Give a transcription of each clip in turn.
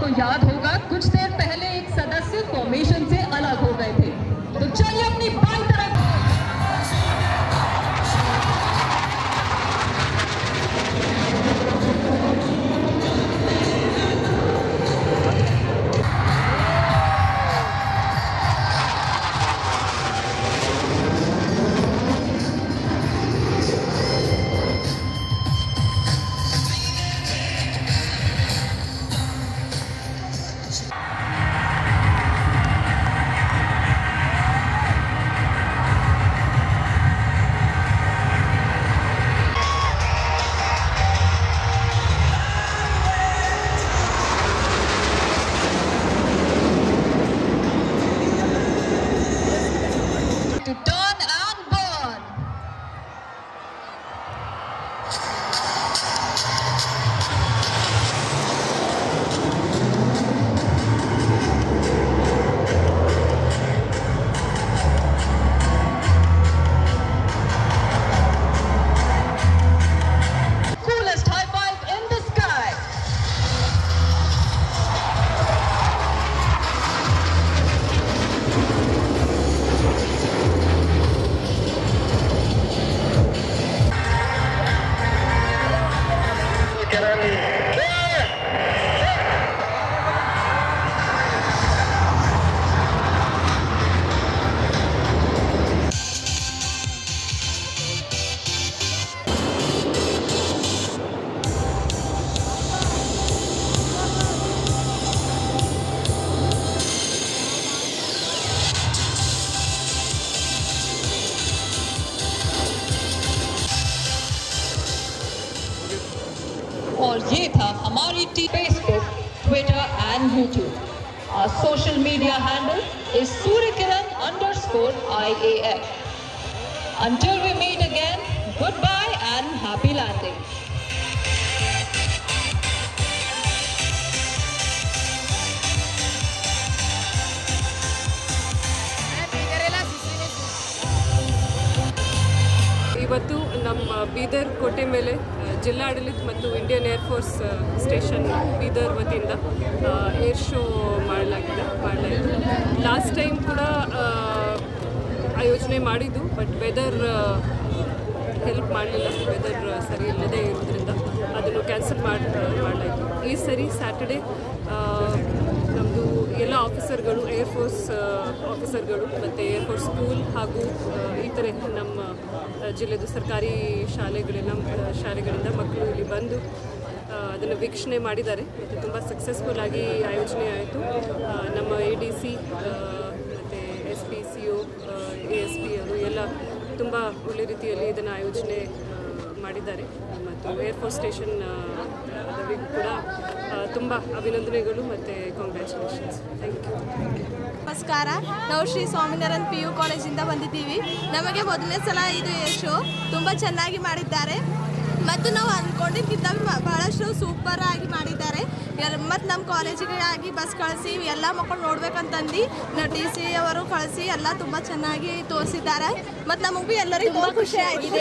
आपको याद होगा कुछ देर पहले एक सदस्य फॉर्मेशन से अलग हो गए थे, तो चलिए अपनी बाई तरफ to turn and burn. Coolest high five in the sky. और ये था हमारी Facebook, Twitter and YouTube. Our social media handle is Suryakiran_IAF. Until we meet again, goodbye and happy landing. ಇವತ್ತು ನಮ್ಮ ಬೀದರ್ ಕೋಟೆ ಮೇಲೆ ಜಿಲ್ಲಾಡಳಿತ ಮತ್ತು ಇಂಡಿಯನ್ ಏರ್ಫೋರ್ಸ್ ಸ್ಟೇಷನ್ ಬೀದರ್ ವತಿಯಿಂದ ಏರ್ ಶೋ ಮಾಡಲಾಯಿತು. ಲಾಸ್ಟ್ ಟೈಮ್ ಕೂಡ ಆಯೋಜನೆ ಮಾಡಿದ್ದು, ಬಟ್ ವೆದರ್ ಹೆಲ್ಪ್ ಮಾಡಲಿಲ್ಲ. ವೆದರ್ ಸರಿ ಇಲ್ಲದೇ ಇರೋದ್ರಿಂದ ಅದನ್ನು ಕ್ಯಾನ್ಸಲ್ ಮಾಡಲಾಯಿತು. ಈ ಸರಿ ಸ್ಯಾಟರ್ಡೇ ನಮ್ಮದು ಎಲ್ಲ ಆಫೀಸರ್ಗಳು, ಏರ್ಫೋರ್ಸ್ ಆಫೀಸರ್ಗಳು ಮತ್ತು ಏರ್ಫೋರ್ಸ್ ಸ್ಕೂಲ್ ಹಾಗೂ ಇತರೆ ನಮ್ಮ ಜಿಲ್ಲೆದು ಸರ್ಕಾರಿ ಶಾಲೆಗಳಿಂದ ಮಕ್ಕಳು ಇಲ್ಲಿ ಬಂದು ಅದನ್ನು ವೀಕ್ಷಣೆ ಮಾಡಿದ್ದಾರೆ ಮತ್ತು ತುಂಬ ಸಕ್ಸಸ್ಫುಲ್ ಆಗಿ ಆಯೋಜನೆ ಆಯಿತು. ನಮ್ಮ ADC ಮತ್ತು SP CO ASP ಅವರು ಎಲ್ಲ ತುಂಬ ಒಳ್ಳೆ ರೀತಿಯಲ್ಲಿ ಇದನ್ನು ಆಯೋಜನೆ ಮಾಡಿದ್ದಾರೆ. ಮತ್ತು ಏರ್ಫೋರ್ಸ್ ಸ್ಟೇಷನ್ ಕೂಡ ತುಂಬ ಅಭಿನಂದನೆಗಳು ಮತ್ತು ಕಾಂಗ್ರ್ಯಾಚುಲೇಷನ್ಸ್. Thank you. ನಮಸ್ಕಾರ, ನಾವು ಶ್ರೀ ಸ್ವಾಮಿನಾರಾಯಣ PU ಕಾಲೇಜಿಂದ ಬಂದಿದ್ದೀವಿ. ನಮಗೆ ಮೊದಲನೇ ಸಲ ಇದು ಶೋ ತುಂಬ ಚೆನ್ನಾಗಿ ಮಾಡಿದ್ದಾರೆ ಮತ್ತು ನಾವು ಅಂದ್ಕೊಂಡಿದ್ದಕ್ಕಿಂತ ಬಹಳಷ್ಟು ಸೂಪರ್ ಆಗಿ ಮಾಡಿದ್ದಾರೆ. ಮತ್ತು ನಮ್ಮ ಕಾಲೇಜಿಗಾಗಿ ಬಸ್ ಕಳಿಸಿ ಎಲ್ಲ ಮಕ್ಕಳು ನೋಡ್ಬೇಕಂತಂದು TC ಅವರು ಕಳಿಸಿ ಎಲ್ಲ ತುಂಬ ಚೆನ್ನಾಗಿ ತೋರಿಸಿದ್ದಾರೆ. ಮತ್ತು ನಮಗೆ ಎಲ್ಲರಿಗೂ ತುಂಬ ಖುಷಿ ಆಗಿದೆ.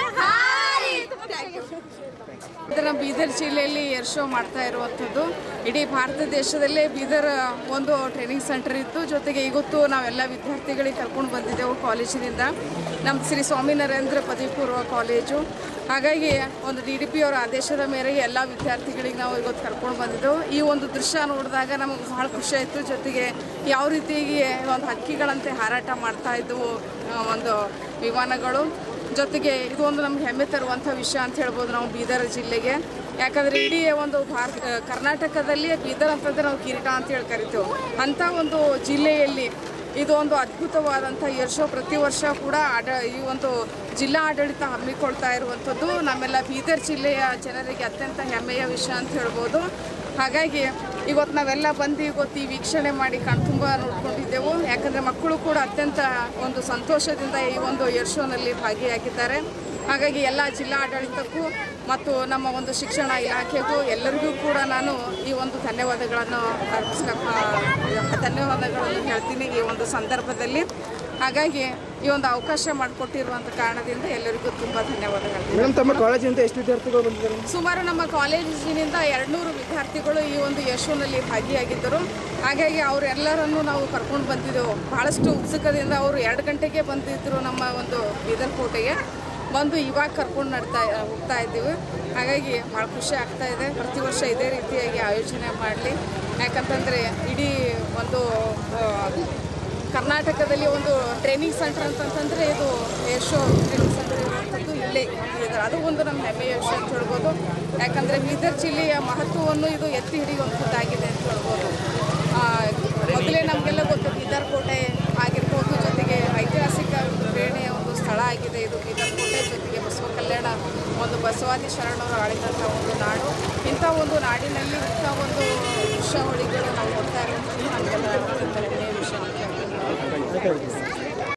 ನಮ್ಮ ಬೀದರ್ ಜಿಲ್ಲೆಯಲ್ಲಿ ಏರ್ ಶೋ ಮಾಡ್ತಾ ಇರುವಂಥದ್ದು. ಇಡೀ ಭಾರತ ದೇಶದಲ್ಲೇ ಬೀದರ್ ಒಂದು ಟ್ರೈನಿಂಗ್ ಸೆಂಟರ್ ಇತ್ತು. ಜೊತೆಗೆ ಇವತ್ತು ನಾವೆಲ್ಲ ವಿದ್ಯಾರ್ಥಿಗಳಿಗೆ ಕರ್ಕೊಂಡು ಬಂದಿದ್ದೆವು ಕಾಲೇಜಿನಿಂದ. ನಮ್ಮ ಶ್ರೀ ಸ್ವಾಮಿನಾರಾಯಣ ಪದವಿ ಪೂರ್ವ ಕಾಲೇಜು. ಹಾಗಾಗಿ ಒಂದು DDP ಅವರ ಆದೇಶದ ಮೇರೆಗೆ ಎಲ್ಲ ವಿದ್ಯಾರ್ಥಿಗಳಿಗೆ ನಾವು ಇವತ್ತು ಕರ್ಕೊಂಡು ಬಂದಿದ್ದೆವು. ಈ ಒಂದು ದೃಶ್ಯ ನೋಡಿದಾಗ ನಮಗೆ ಭಾಳ ಖುಷಿ ಆಯಿತು. ಜೊತೆಗೆ ಯಾವ ರೀತಿಯಾಗಿ ಒಂದು ಹಕ್ಕಿಗಳಂತೆ ಹಾರಾಟ ಮಾಡ್ತಾ ಇದ್ದವು ಒಂದು ವಿಮಾನಗಳು. ಜೊತೆಗೆ ಇದು ಒಂದು ನಮ್ಗೆ ಹೆಮ್ಮೆ ತರುವಂಥ ವಿಷಯ ಅಂತ ಹೇಳ್ಬೋದು ನಾವು ಬೀದರ್ ಜಿಲ್ಲೆಗೆ. ಯಾಕಂದರೆ ಇಡೀ ಒಂದು ಕರ್ನಾಟಕದಲ್ಲಿ ಬೀದರ್ ಅಂತಂದರೆ ನಾವು ಕಿರೀಟ ಅಂತೇಳಿ ಕರಿತೇವೆ. ಅಂಥ ಒಂದು ಜಿಲ್ಲೆಯಲ್ಲಿ ಇದು ಒಂದು ಅದ್ಭುತವಾದಂಥ ಏರ್ ಶೋ ಪ್ರತಿ ವರ್ಷ ಕೂಡ ಈ ಒಂದು ಜಿಲ್ಲಾ ಆಡಳಿತ ಹಮ್ಮಿಕೊಳ್ತಾ ಇರುವಂಥದ್ದು ನಮ್ಮೆಲ್ಲ ಬೀದರ್ ಜಿಲ್ಲೆಯ ಜನರಿಗೆ ಅತ್ಯಂತ ಹೆಮ್ಮೆಯ ವಿಷಯ ಅಂತ ಹೇಳ್ಬೋದು. ಹಾಗಾಗಿ ಇವತ್ತು ನಾವೆಲ್ಲ ಬಂದು ಇವತ್ತು ಈ ವೀಕ್ಷಣೆ ಮಾಡಿ ಕಣ್ತುಂಬ ನೋಡ್ಕೊಂಡಿದ್ದೆವು. ಯಾಕಂದರೆ ಮಕ್ಕಳು ಕೂಡ ಅತ್ಯಂತ ಒಂದು ಸಂತೋಷದಿಂದ ಈ ಒಂದು ಏರ್ ಶೋನಲ್ಲಿ ಭಾಗಿಯಾಗಿದ್ದಾರೆ. ಹಾಗಾಗಿ ಎಲ್ಲ ಜಿಲ್ಲಾ ಆಡಳಿತಕ್ಕೂ ಮತ್ತು ನಮ್ಮ ಒಂದು ಶಿಕ್ಷಣ ಇಲಾಖೆಗೂ ಎಲ್ಲರಿಗೂ ಕೂಡ ನಾನು ಈ ಒಂದು ಧನ್ಯವಾದಗಳನ್ನು ಹೇಳ್ತೀನಿ ಈ ಒಂದು ಸಂದರ್ಭದಲ್ಲಿ. ಹಾಗಾಗಿ ಈ ಒಂದು ಅವಕಾಶ ಮಾಡಿಕೊಟ್ಟಿರುವಂಥ ಕಾರಣದಿಂದ ಎಲ್ಲರಿಗೂ ತುಂಬ ಧನ್ಯವಾದಗಳು. ಮೇಡಮ್, ತಮ್ಮ ಕಾಲೇಜಿನಿಂದ ಎಷ್ಟು ವಿದ್ಯಾರ್ಥಿಗಳು ಬಂದಿದ್ದಾರೆ? ಸುಮಾರು ನಮ್ಮ ಕಾಲೇಜಿನಿಂದ 200 ವಿದ್ಯಾರ್ಥಿಗಳು ಈ ಒಂದು ಯಶ್ ಶೋನಲ್ಲಿ ಭಾಗಿಯಾಗಿದ್ದರು. ಹಾಗಾಗಿ ಅವರೆಲ್ಲರನ್ನು ನಾವು ಕರ್ಕೊಂಡು ಬಂದಿದ್ದೆವು. ಭಾಳಷ್ಟು ಉತ್ಸುಕದಿಂದ ಅವರು 2 ಗಂಟೆಗೆ ಬಂದಿದ್ದರು ನಮ್ಮ ಒಂದು ಬೀದರ್ ಕೋಟೆಗೆ. ಬಂದು ಇವಾಗ ಕರ್ಕೊಂಡು ಹೋಗ್ತಾ ಇದ್ದೀವಿ. ಹಾಗಾಗಿ ಭಾಳ ಖುಷಿ ಆಗ್ತಾ ಇದೆ. ಪ್ರತಿ ವರ್ಷ ಇದೇ ರೀತಿಯಾಗಿ ಆಯೋಜನೆ ಮಾಡಲಿ. ಯಾಕಂತಂದರೆ ಇಡೀ ಒಂದು ಕರ್ನಾಟಕದಲ್ಲಿ ಒಂದು ಟ್ರೈನಿಂಗ್ ಸೆಂಟರ್ ಅಂತಂತಂದರೆ ಇದು ಏರ್ ಶೋ ಟ್ರೈನಿಂಗ್ ಸೆಂಟರ್ ಇರುವಂಥದ್ದು ಇಲ್ಲೇ ಇದೆ. ಅದು ಒಂದು ನಮ್ಮ ಹೆಮ್ಮೆಯ ವಿಷಯ ಅಂತ ಹೇಳ್ಬೋದು. ಯಾಕಂದರೆ ಬೀದರ್ ಜಿಲ್ಲೆಯ ಮಹತ್ವವನ್ನು ಇದು ಎತ್ತಿ ಹಿಡಿಯುವಂಥದ್ದಾಗಿದೆ ಅಂತ ಹೇಳ್ಬೋದು. ಮೊದಲೇ ನಮಗೆಲ್ಲ ಗೊತ್ತು ಬೀದರ್ ಕೋಟೆ ಆಗಿರ್ಬೋದು, ಜೊತೆಗೆ ಐತಿಹಾಸಿಕ ಒಂದು ಪ್ರೇರಣೆಯ ಒಂದು ಸ್ಥಳ ಆಗಿದೆ ಇದು ಬೀದರ್ ಕೋಟೆ. ಜೊತೆಗೆ ಬಸವ ಕಲ್ಯಾಣ ಒಂದು ಬಸವಾದಿ ಶರಣರು ಆಳಿದಂಥ ಒಂದು ನಾಡು. ಇಂಥ ಒಂದು ನಾಡಿನಲ್ಲಿ ಇಂಥ ಒಂದು ದೃಶ್ಯಾವಳಿ